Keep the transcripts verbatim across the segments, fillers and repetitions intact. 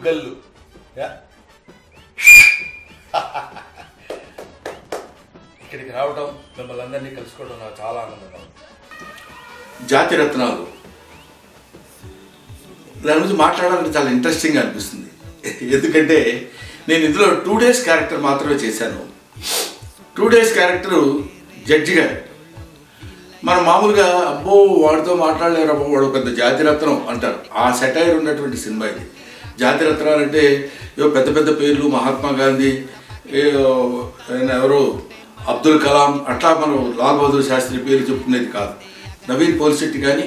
గల్లు ఇక్కడికి రావడం మిమ్మల్ని అందరినీ కలుసుకోవడం నాకు చాలా ఆనందంగా ఉంది. జాతి రత్నాలు దాని గురించి మాట్లాడాలంటే చాలా ఇంట్రెస్టింగ్గా అనిపిస్తుంది. ఎందుకంటే నేను ఇందులో టూ డేస్ క్యారెక్టర్ మాత్రమే చేశాను. టూ డేస్ క్యారెక్టరు జడ్జి గారు. మనం మామూలుగా అబ్బో వాడితో మాట్లాడలేరు, అబ్బో వాడు పెద్ద జాతిరత్నం అంటారు. ఆ సెటైర్ ఉన్నటువంటి సినిమా ఇది. జాతిరత్నాలు అంటే ఏవో పెద్ద పెద్ద పేర్లు, మహాత్మా గాంధీ, ఎవరో అబ్దుల్ కలాం, అట్లా మనం లాల్ బహదూర్ శాస్త్రి పేరు చెప్పుకునేది కాదు. నవీన్ పోలిశెట్టి కానీ,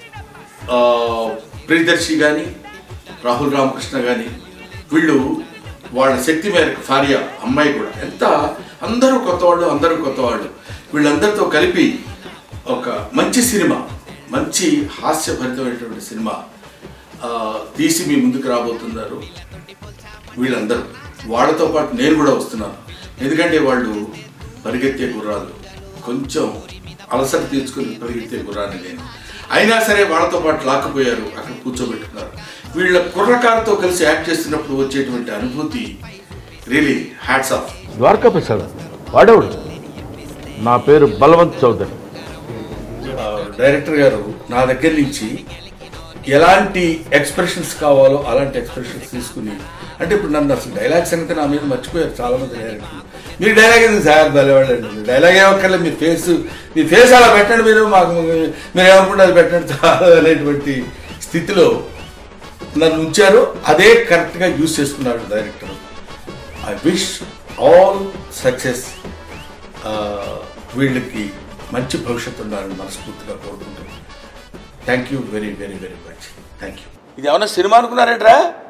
ప్రియదర్శి కానీ, రాహుల్ రామకృష్ణ కానీ, వీళ్ళు వాళ్ళ శక్తి మేరకు ఫారియా అమ్మాయి కూడా ఎంత అందరూ కొత్తవాళ్ళు, అందరూ కొత్తవాళ్ళు వీళ్ళందరితో కలిపి ఒక మంచి సినిమా, మంచి హాస్యభరితమైనటువంటి సినిమా తీసి మీ ముందుకు రాబోతున్నారు వీళ్ళందరూ. వాళ్ళతో పాటు నేను కూడా వస్తున్నాను. ఎందుకంటే వాళ్ళు పరిగెత్తే గుర్రాలు, కొంచెం అలసట తీర్చుకుని పరిగెత్తే గుర్రాన్ని నేను. అయినా సరే వాళ్ళతో పాటు లాక్కుపోయారు, అక్కడ కూర్చోబెట్టుకున్నారు. వీళ్ళ కుర్రకారుతో కలిసి యాక్ట్ చేస్తున్నప్పుడు వచ్చేటువంటి అనుభూతి really hats off. Dwaraka Prasad వాడేవాడు. నా పేరు బలవంత్ చౌదరి. డైరెక్టర్ గారు నా దగ్గర నుంచి ఎలాంటి ఎక్స్ప్రెషన్స్ కావాలో అలాంటి ఎక్స్ప్రెషన్స్ తీసుకుని, అంటే ఇప్పుడు నన్ను అసలు డైలాగ్ సంగతి నా మీద మర్చిపోయారు చాలామంది డైరెక్టర్లు. మీరు డైలాగ్ ఎందుకు సార్ బలవాడండి, డైలాగ్ ఏమక్కర్లేదు, మీ ఫేస్ మీ ఫేస్ అలా పెట్టండి, మీరు మాకు మీరు ఏమనుకుంటే అది పెట్టండి చాలు అనేటువంటి స్థితిలో నన్ను ఉంచారు. అదే కరెక్ట్గా యూజ్ చేసుకున్నాడు director. I wish all success. వీళ్ళకి మంచి భవిష్యత్తు ఉండాలని మనస్ఫూర్తిగా కోరుకుంటున్నాను. Thank you very very very much. Thank you. ఇది ఏమన్నా సినిమా అనుకున్నారేంట్రా?